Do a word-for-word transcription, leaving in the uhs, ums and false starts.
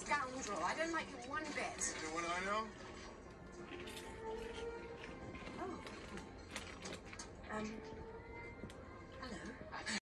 scoundrel. I don't like you one bit. You know what I know? Oh. Um,